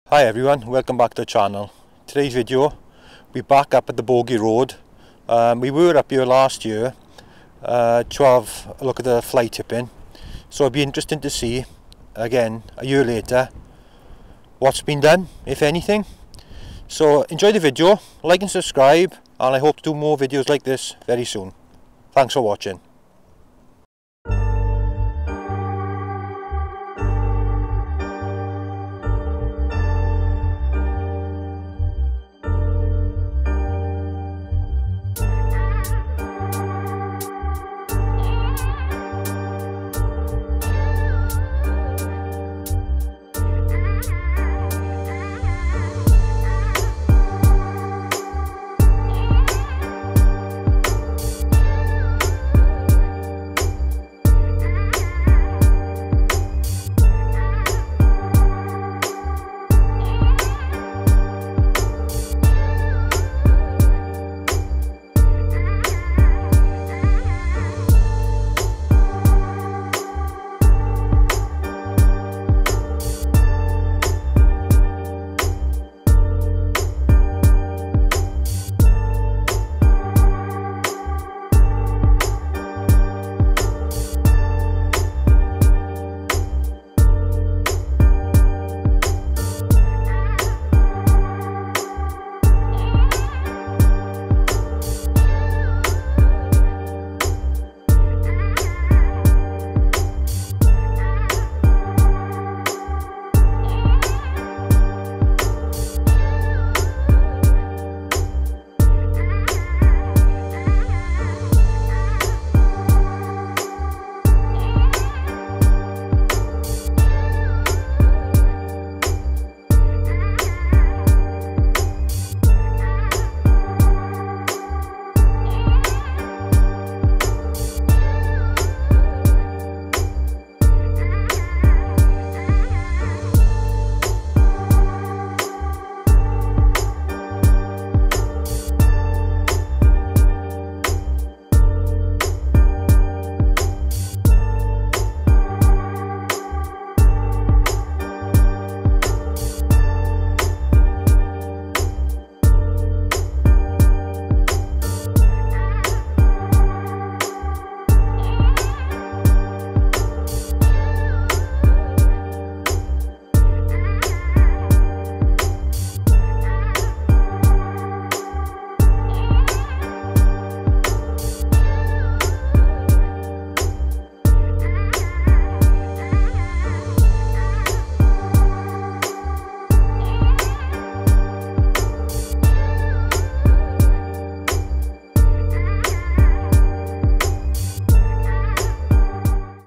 Hi everyone, welcome back to the channel. Today's video, we're back up at the Bogey Road. We were up here last year to have a look at the fly tipping, so it'll be interesting to see again a year later what's been done, if anything. So enjoy the video, like and subscribe, and I hope to do more videos like this very soon. Thanks for watching.